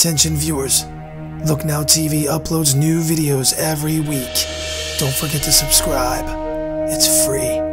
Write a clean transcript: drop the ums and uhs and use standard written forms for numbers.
Attention viewers, Look Now TV uploads new videos every week. Don't forget to subscribe. It's free.